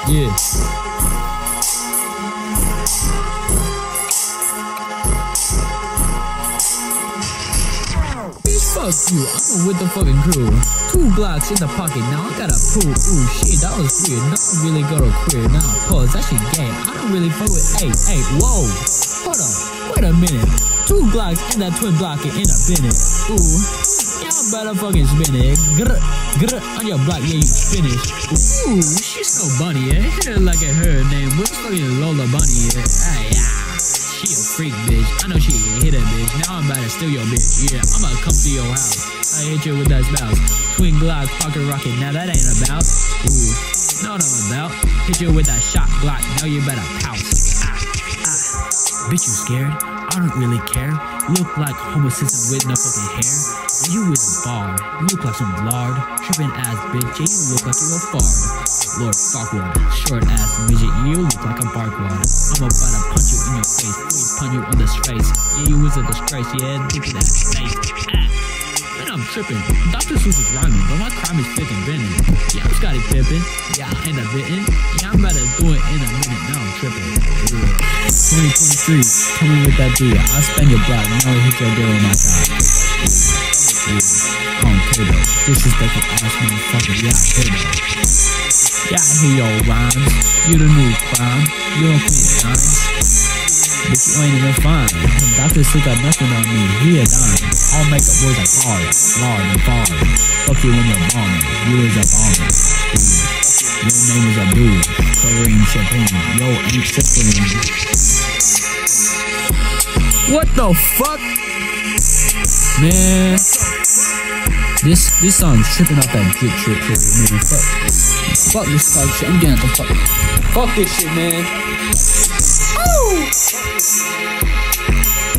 Yeah. Bitch, fuck you. I'm with the fucking crew. 2 Glocks in the pocket. Now I gotta prove. Ooh, shit, that was weird. Now I really go to queer. Now pause. That shit gay. I don't really fuck with. Hey, whoa. Hold up. Wait a minute. 2 Glocks in that twin block and in a Bennett. Ooh. Y'all better fucking spin it. Grr, on your block, yeah, you finish. Ooh, she's so bunny, yeah. Hit her like her name. What's fucking Lola Bunny, yeah. She a freak, bitch. I know she hit a bitch. Now I'm about to steal your bitch. Yeah, I'm about to come to your house. I hit you with that spouse. Twin Glock, pocket rocket. Now that ain't about. Ooh, know what I'm about. Hit you with that shot Glock. Now you better pounce. Bitch, you scared? I don't really care. Look like Homer Simpson with no fucking hair. And you with a bar. You look like some lard. Trippin' ass bitch. Yeah, you look like you a fart. Lord Farquaad. Short ass midget. You look like a barkwad. I'm about to punch you in your face. Really punch you on this face. Yeah, you was a disgrace. Yeah, look at that face. Man, I'm tripping. Dr. Seuss is rhyming, but my crime is thick and bending. Yeah, I'm Scottie Pippen. Yeah, I ain't a bitten. Yeah, I'm about to do it in a minute. Now I'm tripping. Yeah. 2023, coming with that beat. I spend your block. Now I hit your door on my side. Yeah, I don't care though. Disrespectful ass motherfucker. Yeah, I hear though. Yeah, I hear your rhymes. You the new crime. You don't commit crimes. But you ain't even fine. Dr. Seuss got nothing on me. He a dime. All makeup boys like hard, lard, and far. Fuck you when you're bombing. You is a bomber. Your name is Abdul. Korean champagne. Yo, ain't sipping. What the fuck? Man. This song's tripping off that drip shit, man. Fuck this type shit. I'm getting the fuck. Fuck this shit, man. Ooh.